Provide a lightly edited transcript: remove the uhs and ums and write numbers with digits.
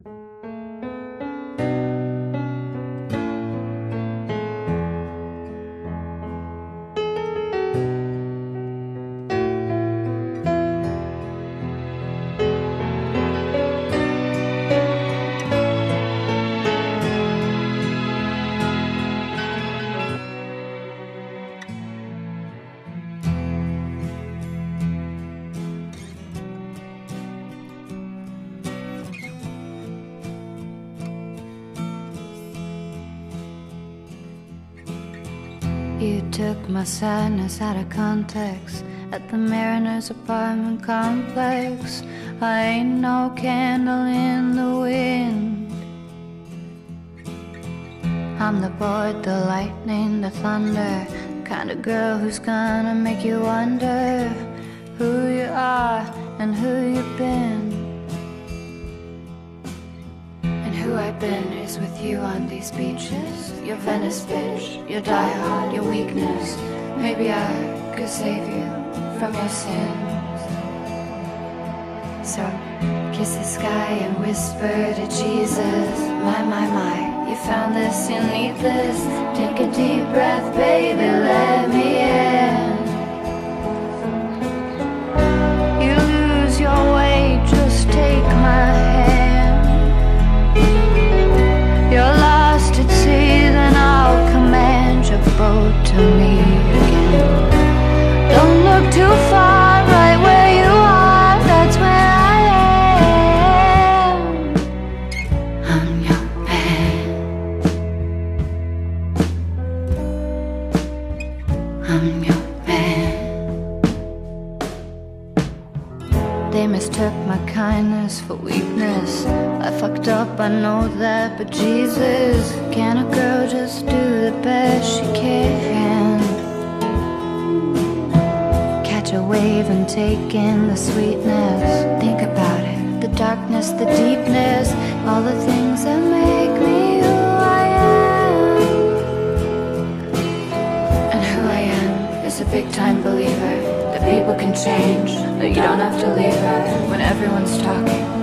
You took my sadness out of context at the Mariners apartment complex. I ain't no candle in the wind. I'm the board, the lightning, the thunder, the kind of girl who's gonna make you wonder who you are and who you've been. And who I've been is with you on these beaches. Your Venice bitch, your diehard, your weakness. Maybe I could save you from your sins. So kiss the sky and whisper to Jesus. My, you found this, you need this. Take a deep breath, baby, let me in. You lose your way, just take my hand. You're lost at sea, then I'll command your boat to me again. Don't look too far, right where you are, that's where I am. I'm your man. I'm your man. They mistook my kindness for weakness. I fucked up, I know that, but Jesus, can a girl just do the best she can? Catch a wave and take in the sweetness. Think about it, the darkness, the deepness, all the things that make me who I am. And who I am is a big time believer that people can change, that you don't have to leave her when everyone's talking.